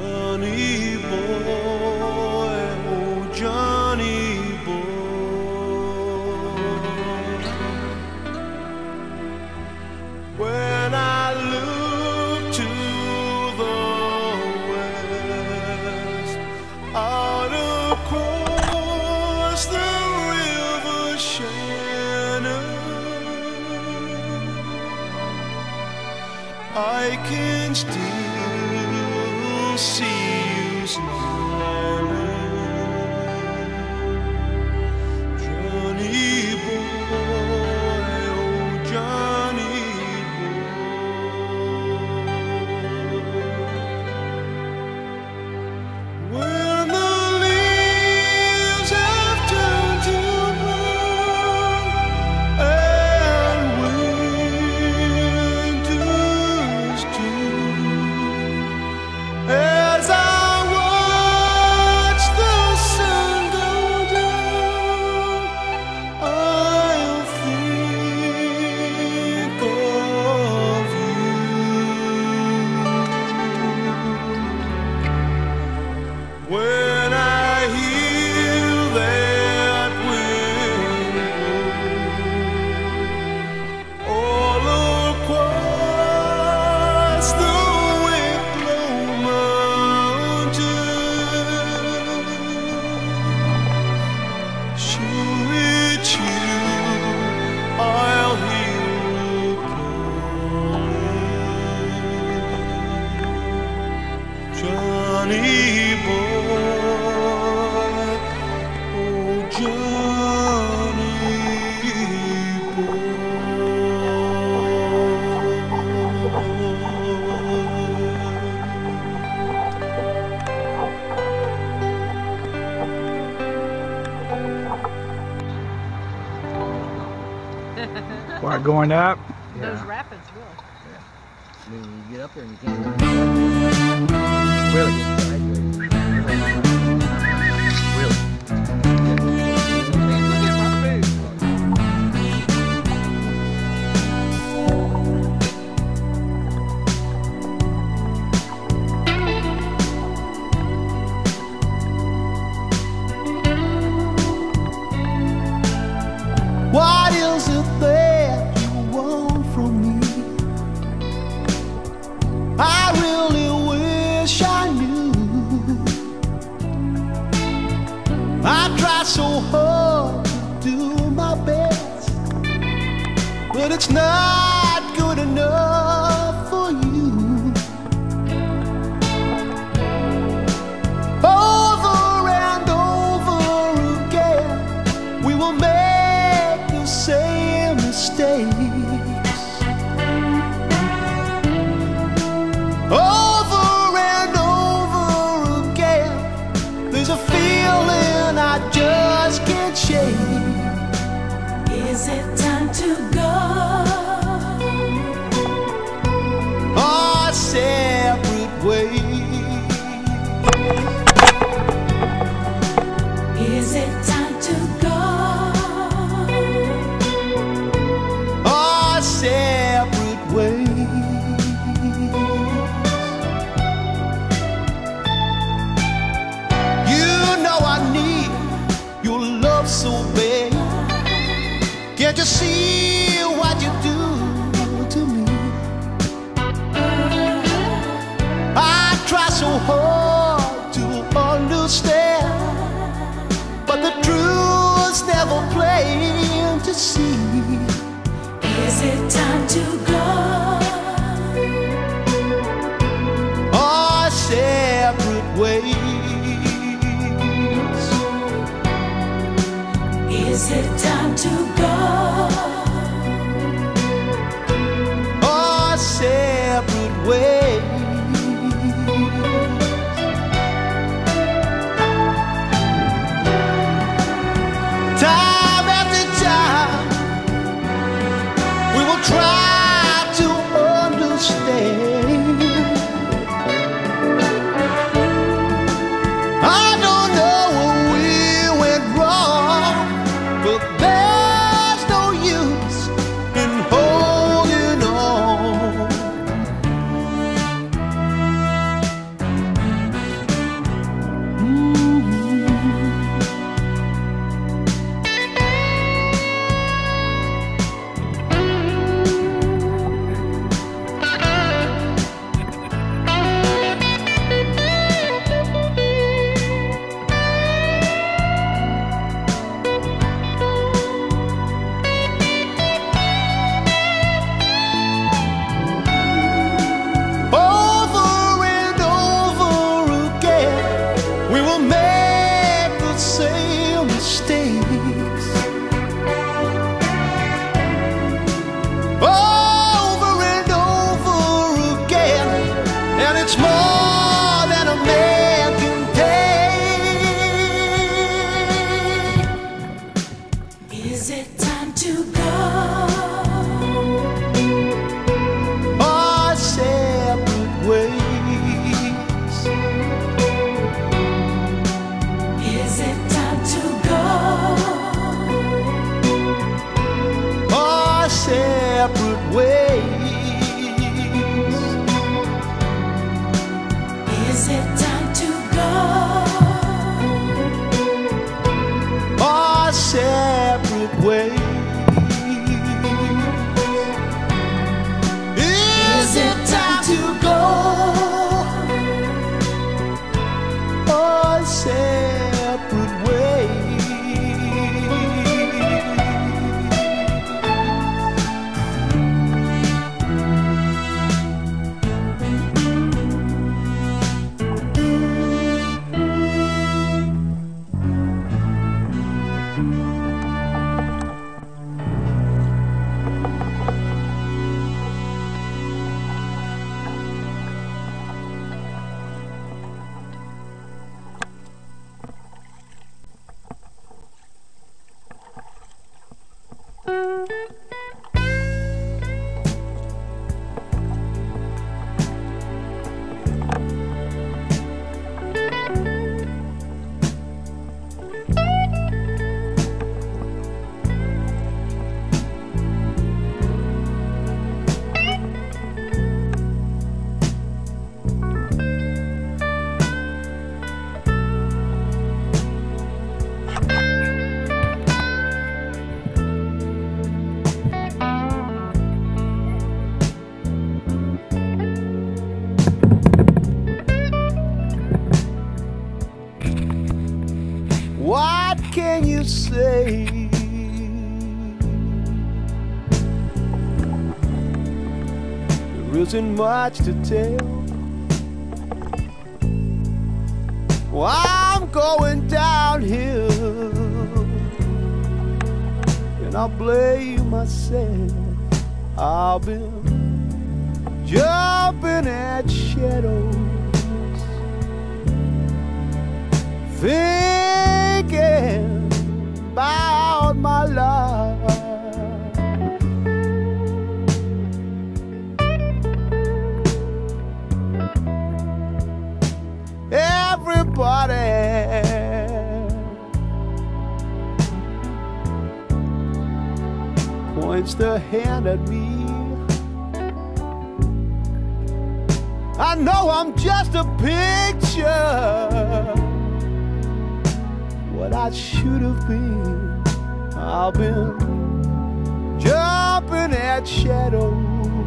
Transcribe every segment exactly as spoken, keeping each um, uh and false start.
Johnny boy, oh Johnny boy. When I look to the west, out across the river Shannon, I can still see you smiling, Johnny boy, oh Johnny boy. When the leaves have turned to brown and winter's due, as I watch the sun go down, I'll think of you. When I hear that wind blow all across the Wicklow Mountain, sure it's you I'll hear calling, Johnny boy, oh Johnny boy. What, going up? Those rapids will. I mean, when you get up there and you can't really get Really. Look at my food. What is it that you want from me? I really wish I knew. I try so hard to do my best, but it's not good enough for you. Over and over again, we will make the same mistakes. Over and over again, there's a feeling I just can't shake. Is it time to go? Our separate ways. Is it time to go? Our separate ways. You know I need your love so bad. Can't you see what you do to me? I try so hard to understand, but the truth's never plain to see. Is it time to go? Our separate ways. Is it time to go? Our separate ways. Time after time, we will try to understand. I don't know where we went wrong, but there's no use in holding on. Is it time to go? Our separate ways. Is it time to go? Our separate ways. What can you say? There isn't much to tell. Well, I'm going downhill, and I blame myself. I've been jumping at shadows, thinking about my life. Everybody points their hand at me. I know I'm just a picture, what I should have been. I've been jumping at shadows,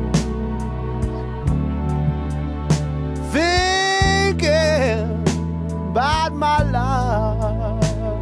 thinking about my life.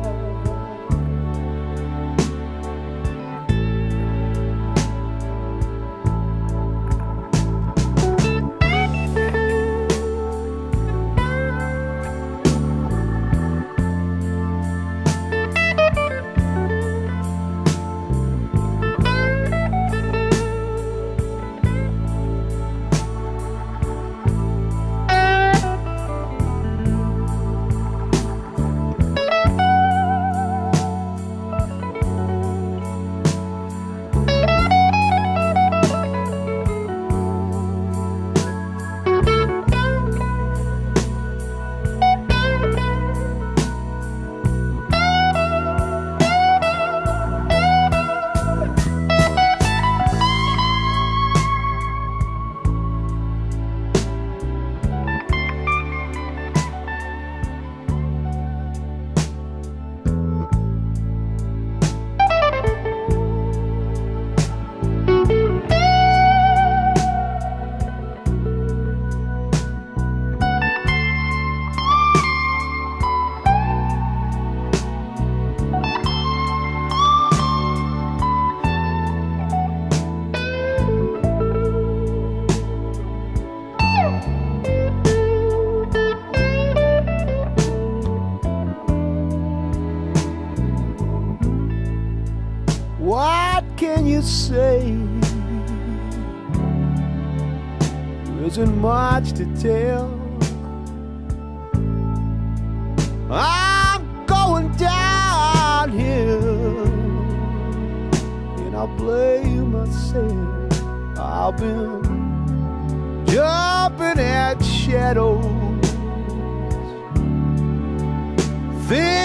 What can you say? There isn't much to tell. I'm going downhill, and I blame myself. I've been jumping at shadows,